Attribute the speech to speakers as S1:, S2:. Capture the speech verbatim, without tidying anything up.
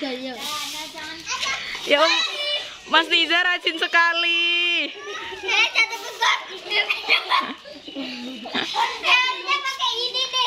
S1: Ya Om, Mas Niza rajin sekali.
S2: Saya jatuh besar. Harusnya pakai ini deh.